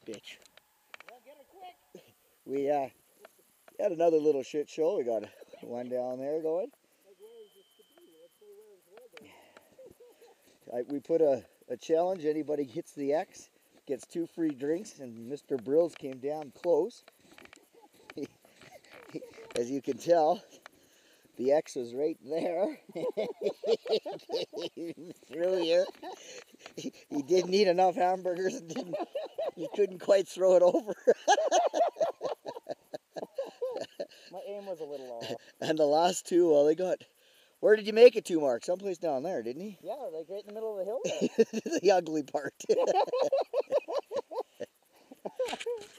bitch. Well, get her quick. We had another little shit show. We got one down there going. Like, where is this to be? Let's say where is Waldo? We put a challenge. Anybody hits the X gets 2 free drinks, and Mr. Brills came down close. As you can tell, the X was right there. Through here. He didn't eat enough hamburgers and he couldn't quite throw it over. My aim was a little off. And the last two, well, they got... Where did you make it to, Mark? Someplace down there, didn't he? Yeah, like right in the middle of the hill there. The ugly part.